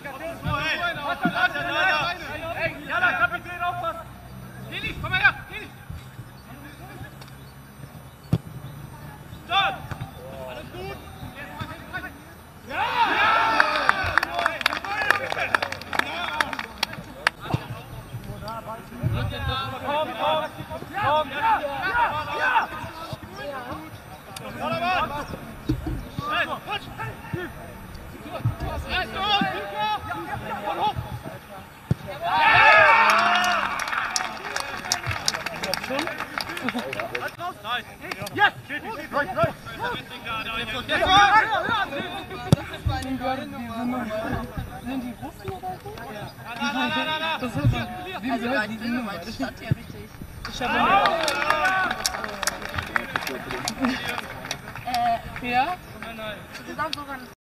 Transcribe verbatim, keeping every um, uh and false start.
Ja, da Kapitän aufpassen! Geh nicht, komm mal her! Geh nicht! Start! Alles gut! Ja! Komm, komm! Komm! Ja! Ja! Ja! Vordermann! Hey, rutsch! Erst los! Komm hoch! Nein! Jetzt! Läuft, läuft! Sind die Russen oder so? Das ist wie also, diese Nummer, das stand ja richtig. Ich habe äh, ja? Insgesamt sogar